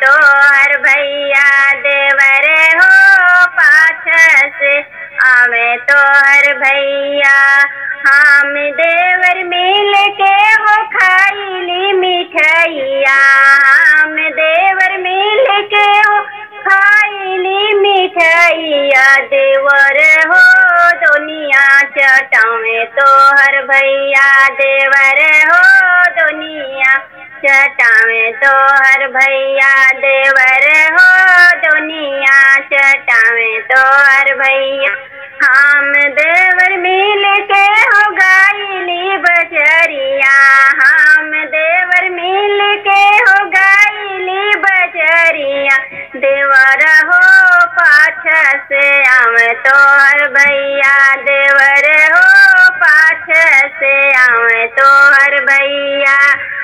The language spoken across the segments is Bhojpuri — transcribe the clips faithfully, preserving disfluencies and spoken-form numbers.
तो हर भैया देवर हो पाछ से आवे तो हर भैया। हम देवर मिल के हो खाईली मिठाइया, हम देवर मिल के हो खाईली मिठाइया। देवर हो दुनिया चटावे तो हर भैया, देवर हो दुनिया चटावे तो हर भैया, देवर हो दुनिया चटावे तो हर भैया। हम देवर मिल के हो गाईली बजरिया, हम देवर मिल के हो गाईली बजरिया। देवर हो पाछ से आवे तो हर भैया, देवर हो पाछ से आवे तो हर भैया।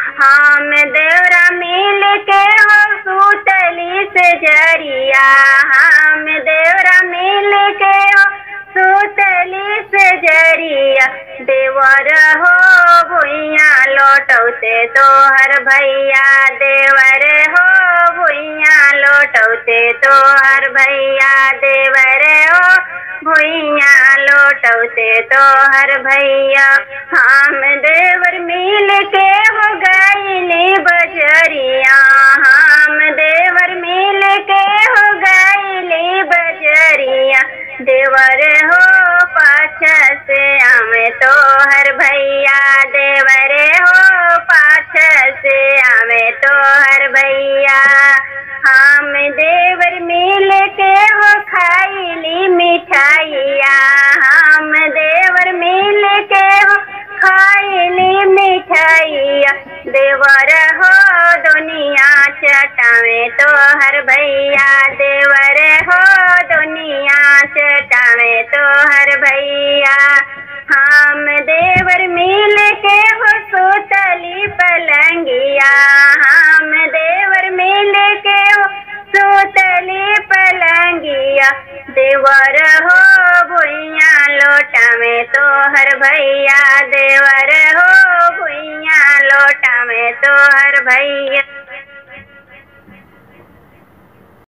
हम देवरा मिल के हो सूतली से जरिया, हम देवरा मिल के हो सूतली से जरिया। देवर हो भुइया लौटौते तो हर भैया, देवर हो भुइया लौटौते तो हर भैया, देवर हो भुइया लौटौते तो हर भैया। हम देवर मिल के हो गाईली बजरिया, हम देवर मिल के हो गाईली बजरिया। देवर हो पाछ से आवे तो हर भैया, देवर हो पाछ से आवे तो हर भैया। हम देवर मिल के हो खाईली मिठाइया, हम देवर मिल के हो खाईली मिठाइया। देवर हो दुनिया चटावे तो हर भैया, देवर हो दुनिया चटावे तो हर भैया। हम देवर मिल के हो सूतली पलंगिया, हम देवर मिल के हो सूतली पलंगिया। देवर हो भुइया लौटावे तो हर भैया, देवर हो भुइया लौटावे तो हर भैया।